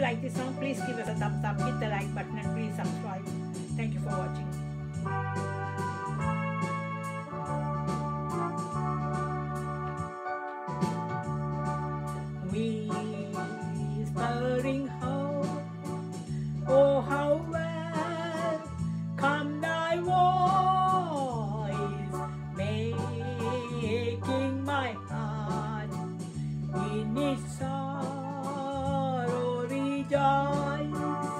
like this song, please give us a thumbs up, hit the like button and please subscribe. Thank you for watching. Whispering hope, oh how well come thy voice, making my heart in its sorrow rejoice.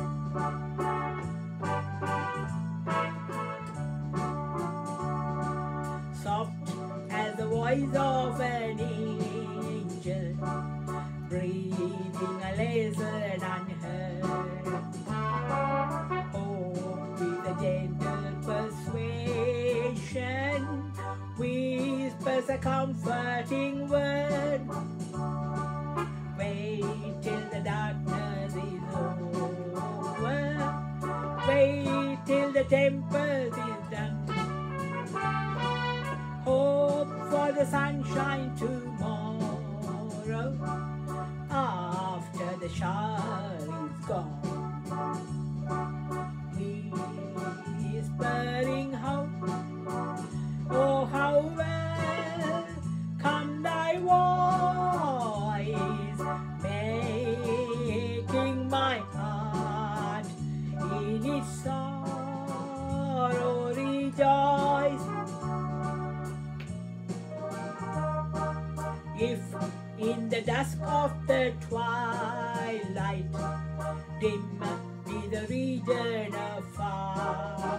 Soft as the voice of an angel, breathing a lesson unheard. Hope with a gentle persuasion whispers a comforting word. Wait till the darkness is over. Wait till the tempest is done. Hope for the sunshine tomorrow, after the shower is gone. Whispering hope, oh how well come thy voice, making my heart in its sorrow rejoice. If in the dusk of the twilight dim be the region afar,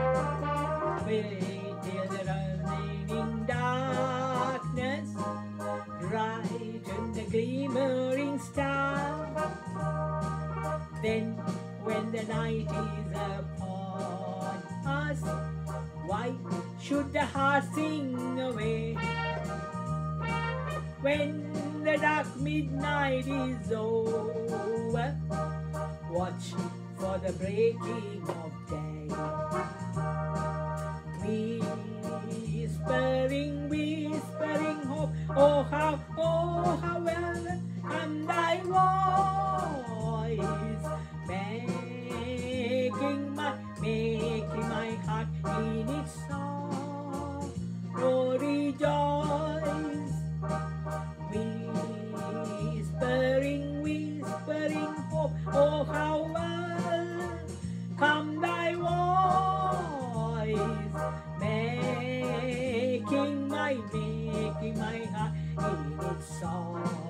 wait till the remaining darkness brighten the glimmering star. Then when the night is upon us, why should the heart sing away? When the dark midnight is over, watch for the breaking of day. Whispering, whispering hope, oh how well come thy voice, making my heart in its sorrow rejoice. Whispering hope, oh how well come thy voice, making my heart in its sorrow